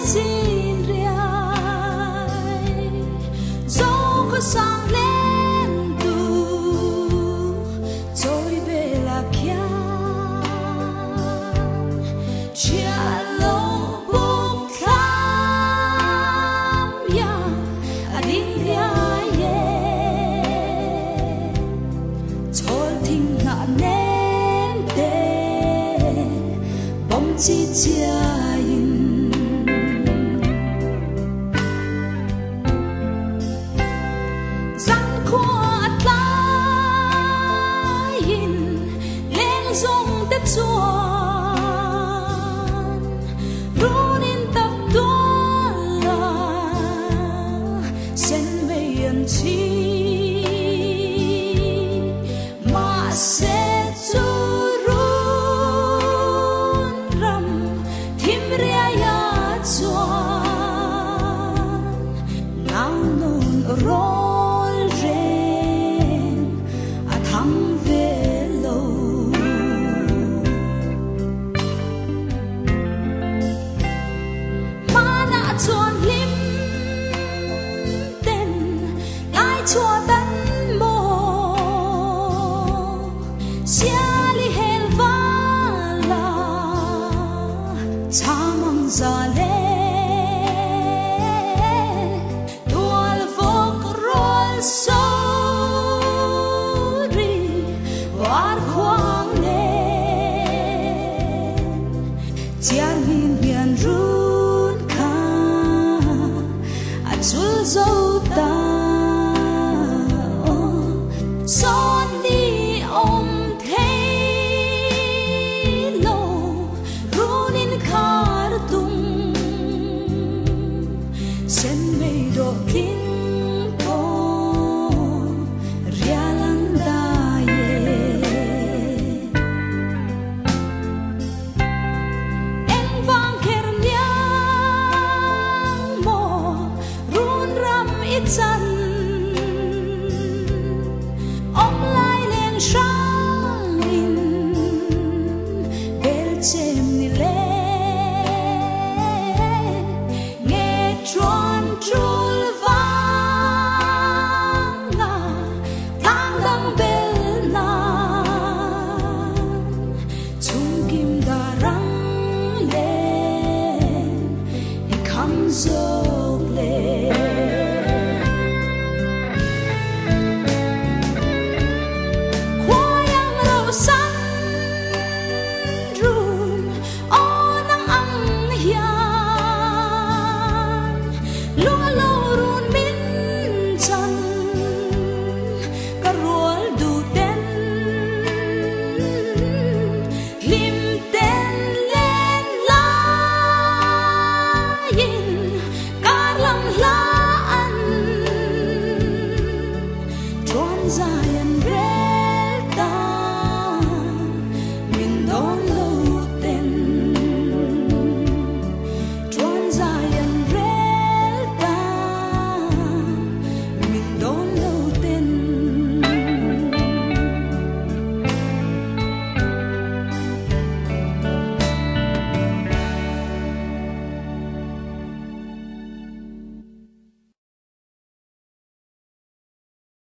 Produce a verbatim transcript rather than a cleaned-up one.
xin riai dẫu có sang lên tu rồi về là kia chia lô buộc khám ya adin riai thôi thinh ngã nên để bóng chi chia dung tết chuan run in tập tuan là sen veien chi mà sẽ chu run ram thim ria ya chuan nào non rol ren a thăng về chuan lim tên lai chua tân mô xia li hel va la cha mang za le tual vok rol so ri war khoang ne chiar min bian ru chul dâu ta son đi ôm thế lô runin khar tung sen mei do king po rialanda ye en vang ker chân ông lai lên sang in bel chem ni le nghe tròn trul vang na tang dang bel na chung kim da rang lên he comes